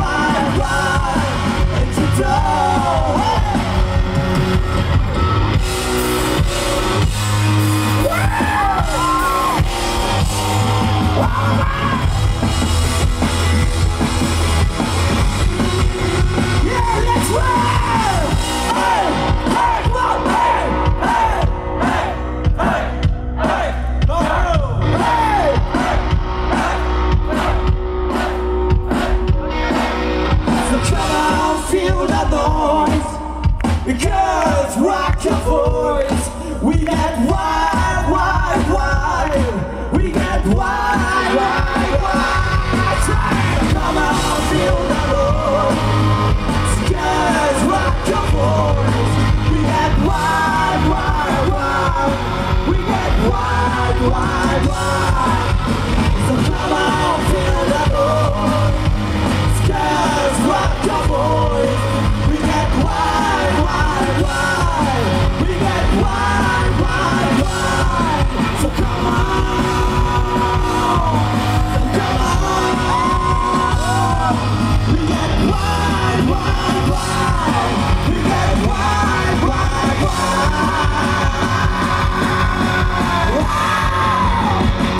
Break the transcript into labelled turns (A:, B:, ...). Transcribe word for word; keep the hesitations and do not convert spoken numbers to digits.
A: wide, wide into the door. Yeah, let's run! Hey, hey, come on, hey, hey, hey, hey, hey, no, no, hey, so come on, feel the noise, because rock your voice. We get wide, wide, wide. We get wide, wide, wide. Come on, feel the noise, because rock your voice. We get wide, wide, wide. We get wide, wide, wide. So come on, feel the noise, because rock your voice. We get wide, wide, wide. We get wide, wide, wide. So come on, so come on. We get wide, wide, wide. We get wide, wide, wide. Wow.